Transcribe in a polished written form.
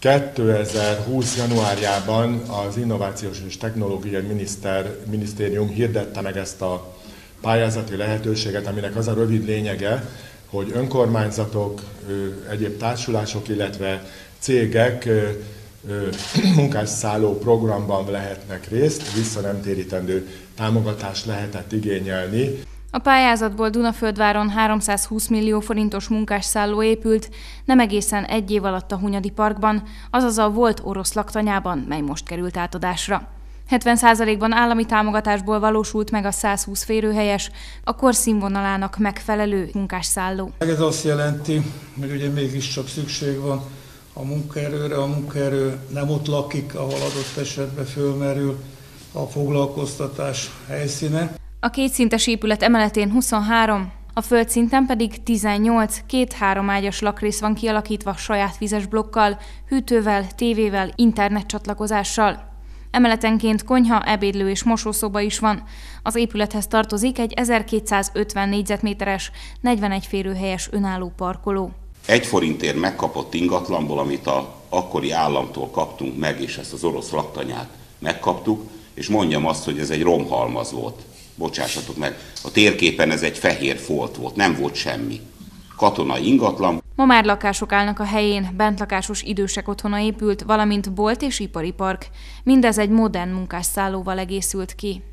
2020. januárjában az Innovációs és Technológiai Minisztérium hirdette meg ezt a pályázati lehetőséget, aminek az a rövid lényege, hogy önkormányzatok, egyéb társulások, illetve cégek munkásszálló programban lehetnek részt, vissza nem térítendő támogatást lehetett igényelni. A pályázatból Dunaföldváron 320 millió forintos munkásszálló épült, nem egészen egy év alatt a Hunyadi Parkban, azaz a volt orosz laktanyában, mely most került átadásra. 70%-ban állami támogatásból valósult meg a 120 férőhelyes, a kor színvonalának megfelelő munkásszálló. Ez azt jelenti, hogy ugye mégiscsak szükség van a munkaerőre, a munkaerő nem ott lakik, ahol adott esetben fölmerül a foglalkoztatás helyszíne. A kétszintes épület emeletén 23, a földszinten pedig 18 2-3 ágyas lakrész van kialakítva saját vizes blokkal, hűtővel, tévével, internetcsatlakozással. Emeletenként konyha, ebédlő és mosószoba is van. Az épülethez tartozik egy 1250 négyzetméteres, 41 férőhelyes önálló parkoló. 1 forintért megkapott ingatlanból, amit az akkori államtól kaptunk meg, és ezt az orosz laktanyát megkaptuk, és mondjam azt, hogy ez egy romhalmaz volt. Bocsássatok meg, a térképen ez egy fehér folt volt, nem volt semmi. Katonai ingatlan. Ma már lakások állnak a helyén, bentlakásos idősek otthona épült, valamint bolt és ipari park. Mindez egy modern munkásszállóval egészült ki.